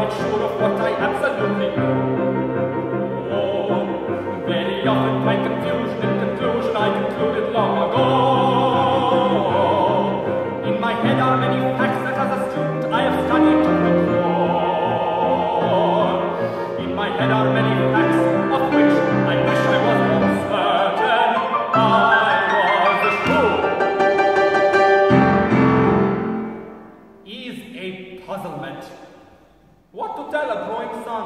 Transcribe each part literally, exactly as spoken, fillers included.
not sure of what I absolutely know. Oh, very often by confusion and conclusion I concluded long ago. In my head are many facts that as a student I have studied to procure. In my head are many facts of which I wish I was more certain I was sure. Is a puzzlement. What to tell a growing son?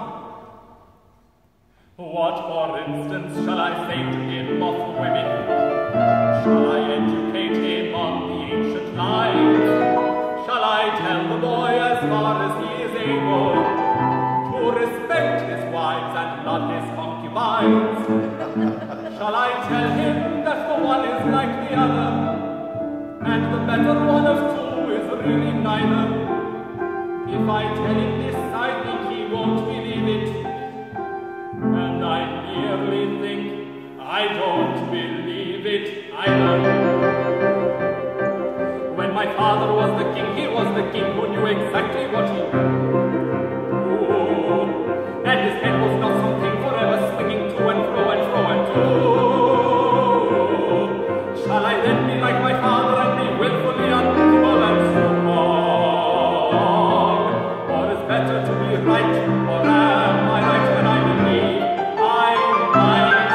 What, for instance, shall I say to him of women? Shall I educate him on the ancient lines? Shall I tell the boy as far as he is able to respect his wives and not his concubines? Shall I tell him that the one is like the other, and the better one of two is really neither? If I tell him this, I think he won't believe it. And I merely think I don't believe it either. When my father was the king, he was the king who knew exactly what he did. Ooh, and his head was not something forever swinging to and fro and fro and to. Shall I then be like my father and be willfully unequal and so wrong? Or is better to be right, or am I right when I believe I might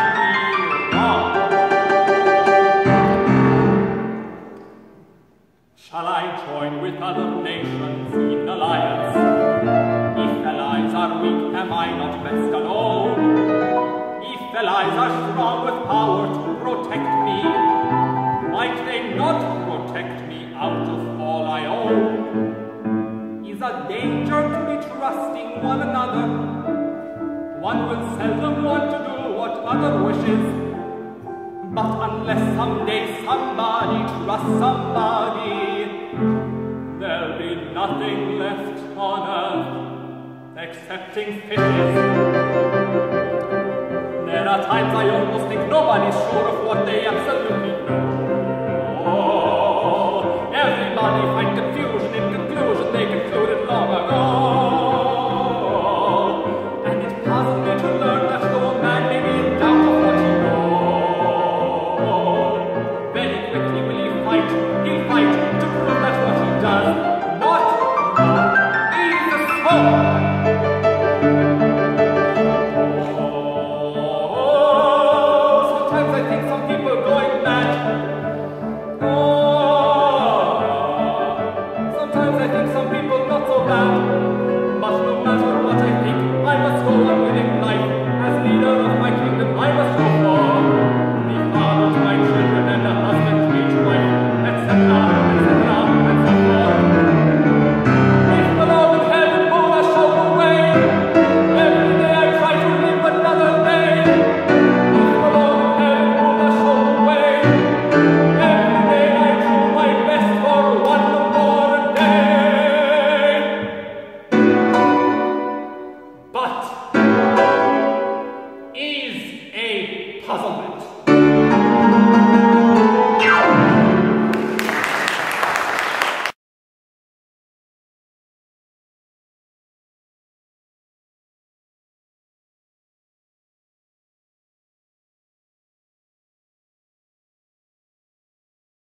be wrong? Shall I join with other nations in alliance? If allies are weak, am I not best alone? If allies are strong with power to protect me, might they not protect me out of all I own? Is a danger to be trusting one another? One will seldom want to do what other wishes, but unless someday somebody trusts somebody, there'll be nothing left on earth excepting fishes. There are times I almost think nobody's sure of what they absolutely know.